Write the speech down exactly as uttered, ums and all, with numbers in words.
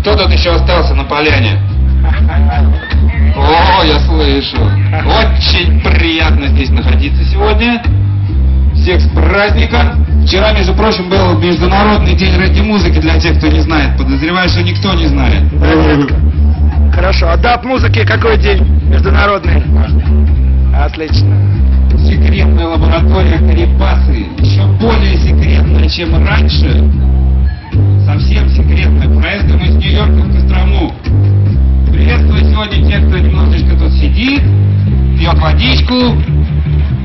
Кто тут еще остался на поляне? О, я слышу. Очень приятно здесь находиться сегодня. Всех с праздником. Вчера, между прочим, был Международный день регги-музыки, для тех, кто не знает. Подозреваю, что никто не знает. Хорошо. А даб-музыки какой день международный? Отлично. Секретная лаборатория Карибасы. Еще более секретная, чем раньше. Совсем секретная. Проездом из Нью-Йорка в Кострому. Приветствую сегодня тех, кто немножечко тут сидит, пьет водичку,